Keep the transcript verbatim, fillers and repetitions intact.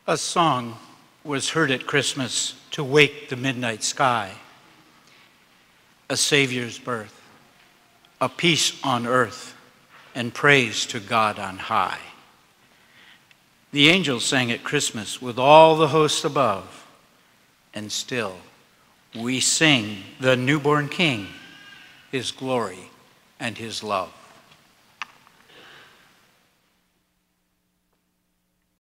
A song was heard at Christmas to wake the midnight sky. A Savior's birth, a peace on earth, and praise to God on high. The angels sang at Christmas with all the hosts above, and still we sing the newborn King, his glory and his love.